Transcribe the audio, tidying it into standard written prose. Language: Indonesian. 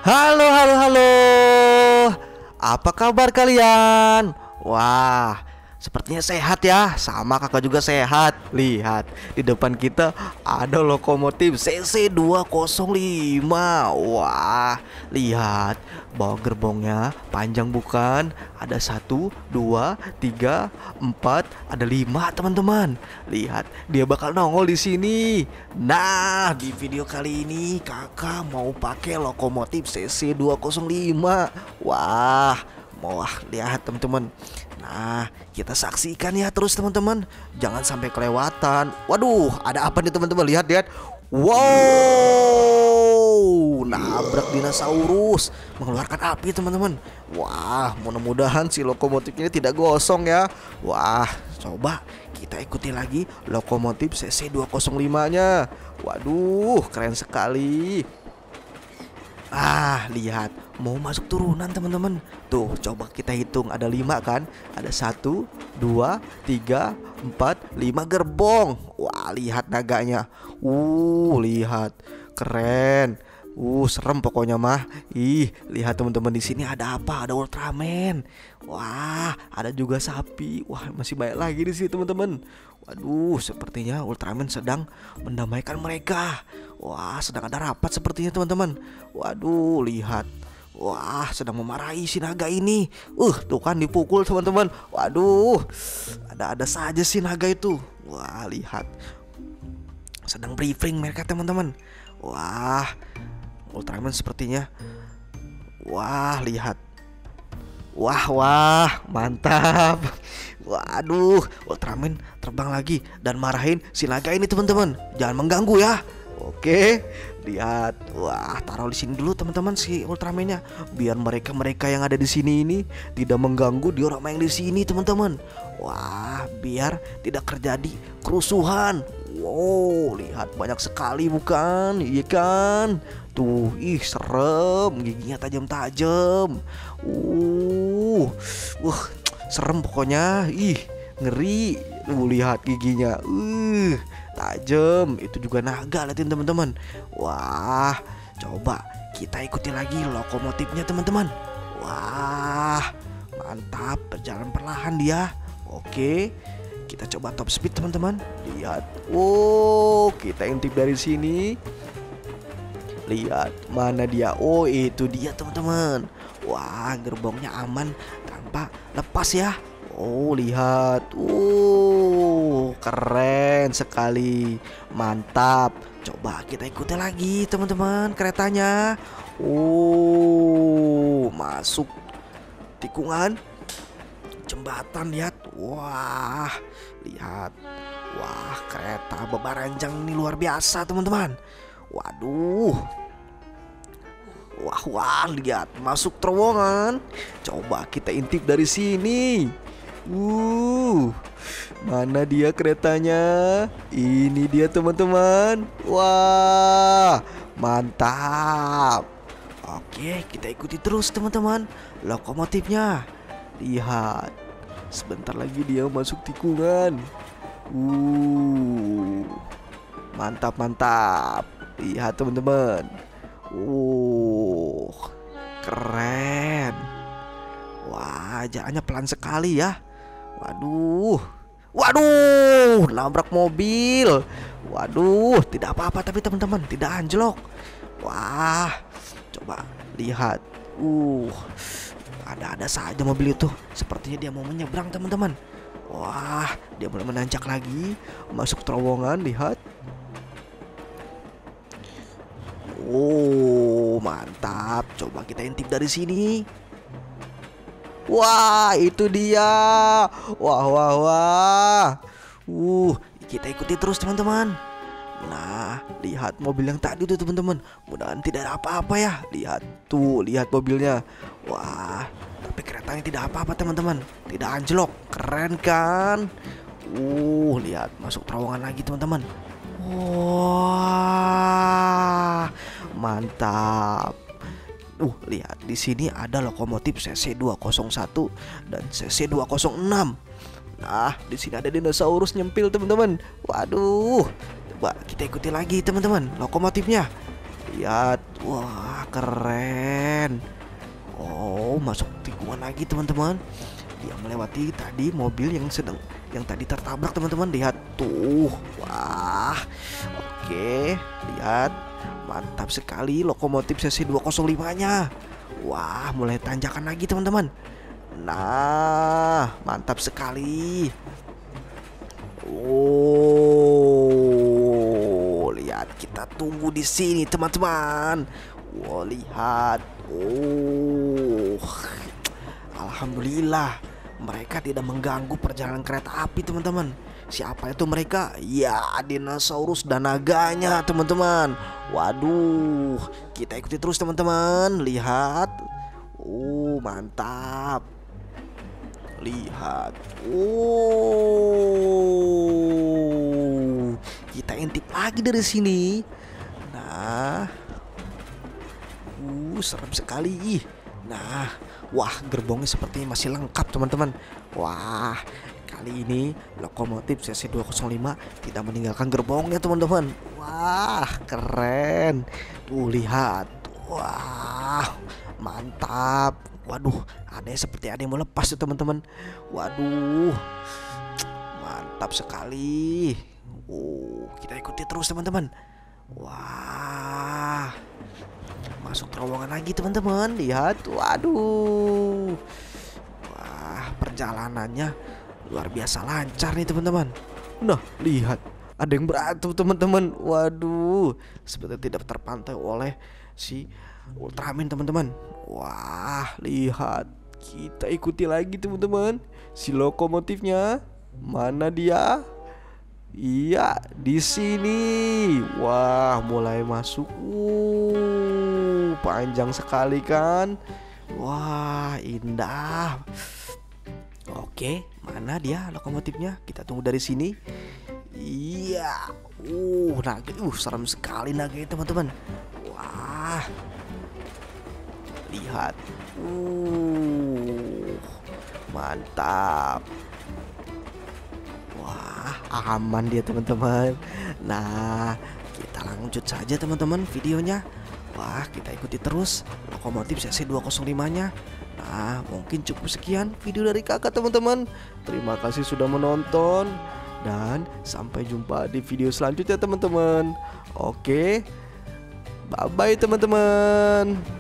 Halo, halo, halo. Apa kabar kalian? Wah, sepertinya sehat ya. Sama kakak juga sehat. Lihat, di depan kita ada lokomotif CC205. Wah, lihat. Bawa gerbongnya panjang bukan? Ada satu, dua, tiga, empat, ada lima teman-teman. Lihat, dia bakal nongol di sini. Nah, di video kali ini kakak mau pakai lokomotif CC205. Wah, lihat teman-teman. Nah, kita saksikan ya terus teman-teman. Jangan sampai kelewatan. Waduh, ada apa nih teman-teman? Lihat, lihat. Wow, nabrak dinosaurus, mengeluarkan api teman-teman. Wah, mudah-mudahan si lokomotif ini tidak gosong ya. Wah, coba kita ikuti lagi lokomotif CC205-nya. Waduh, keren sekali. Ah, lihat, mau masuk turunan teman-teman. Tuh, coba kita hitung, ada 5 kan? Ada 1, 2, 3, 4, 5 gerbong. Wah, lihat naganya. Lihat, keren. Serem pokoknya mah. Ih, lihat teman-teman, di sini ada apa? Ada Ultraman. Wah, ada juga sapi. Wah, masih banyak lagi di sini teman-teman. Waduh, sepertinya Ultraman sedang mendamaikan mereka. Wah, sedang ada rapat sepertinya teman-teman. Waduh, lihat. Wah, sedang memarahi si naga ini. Tuh kan dipukul teman-teman. Waduh, ada saja si naga itu. Wah, lihat. Sedang briefing mereka teman-teman. Wah, Ultraman sepertinya. Wah, lihat. Wah, mantap. Waduh, Ultraman terbang lagi dan marahin si naga ini teman-teman. Jangan mengganggu ya. Oke, lihat. Wah, taruh di sini dulu teman-teman si Ultramannya, biar mereka yang ada di sini ini tidak mengganggu diorama yang di sini teman-teman. Wah, biar tidak terjadi kerusuhan. Wow, lihat banyak sekali bukan? Iya kan? Tuh, ih serem, giginya tajam-tajam. Serem pokoknya. Ih, ngeri. Lihat giginya. Tajam. Itu juga naga, lihatin teman-teman. Wah, coba kita ikuti lagi lokomotifnya teman-teman. Wah, mantap, berjalan perlahan dia. Oke, kita coba top speed teman-teman. Lihat. Kita intip dari sini. Lihat, mana dia? Itu dia teman-teman. Wah, gerbongnya aman tanpa lepas ya. Lihat. Keren sekali. Mantap. Coba kita ikuti lagi teman-teman keretanya. Masuk tikungan jembatan, lihat. Wah, lihat. Wah, kereta bebaranjang ini luar biasa teman-teman. Waduh. Wah, lihat, masuk terowongan. Coba kita intip dari sini. Mana dia keretanya? Ini dia teman-teman. Wah, mantap. Oke, kita ikuti terus teman-teman lokomotifnya. Lihat, sebentar lagi dia masuk tikungan. Mantap. Lihat teman-teman. Keren. Wah, jalannya pelan sekali ya. Waduh, nabrak mobil. Waduh, tidak apa-apa tapi teman-teman, tidak anjlok. Wah, coba lihat. Ada saja mobil itu. Sepertinya dia mau menyeberang teman-teman. Wah, dia mulai menanjak lagi, masuk terowongan. Lihat. Mantap. Coba kita intip dari sini. Wah, itu dia. Wah. Kita ikuti terus teman-teman. Nah, lihat mobil yang tadi tuh teman-teman. Mudah-mudahan tidak ada apa-apa ya. Lihat tuh, lihat mobilnya. Wah, tapi keretanya tidak apa-apa teman-teman. Tidak anjlok. Keren kan? Lihat, masuk terowongan lagi teman-teman. Wah, mantap. Lihat, di sini ada lokomotif CC201 dan CC206. Nah, di sini ada dinosaurus nyempil teman-teman. Waduh. Coba kita ikuti lagi teman-teman lokomotifnya. Lihat. Wah, keren. keren. Oh, masuk tikungan lagi teman-teman. Dia melewati tadi mobil yang tadi tertabrak teman-teman. Lihat tuh. Wah. Oke, lihat. Mantap sekali lokomotif sesi 205-nya. Wah, mulai tanjakan lagi teman-teman. Nah, mantap sekali. Oh, lihat, kita tunggu di sini teman-teman. Wah, lihat. Oh, alhamdulillah mereka tidak mengganggu perjalanan kereta api teman-teman. Siapa itu mereka? Ya, dinosaurus dan naganya teman-teman. Waduh, kita ikuti terus teman-teman. Lihat. Mantap. Lihat. Kita intip lagi dari sini. Nah, serem sekali. Nah, wah, gerbongnya sepertinya masih lengkap teman-teman. Wah, kali ini lokomotif sesi 205 tidak meninggalkan gerbongnya teman-teman. Wah, keren. Tuh, lihat. Wah, mantap. Waduh, seperti ada yang mau lepas tuh teman-teman. Waduh, mantap sekali. Kita ikuti terus teman-teman. Wah, masuk terowongan lagi teman-teman. Lihat, waduh. Wah, perjalanannya luar biasa lancar nih teman-teman. Nah, lihat, ada yang berantem teman-teman. Waduh, seperti tidak terpantau oleh si Ultraman teman-teman. Wah, lihat, kita ikuti lagi teman-teman. Si lokomotifnya, mana dia? Iya, di sini. Wah, mulai masuk. Panjang sekali kan? Wah, indah. Oke, mana dia lokomotifnya? Kita tunggu dari sini. Iya. Naga. Serem sekali naga teman-teman. Wah. Lihat. Mantap. Wah, aman dia teman-teman. Nah, kita lanjut saja teman-teman videonya. Wah, kita ikuti terus lokomotif sesi 205-nya. Nah, mungkin cukup sekian video dari kakak teman-teman. Terima kasih sudah menonton. Dan sampai jumpa di video selanjutnya teman-teman. Oke, bye-bye teman-teman.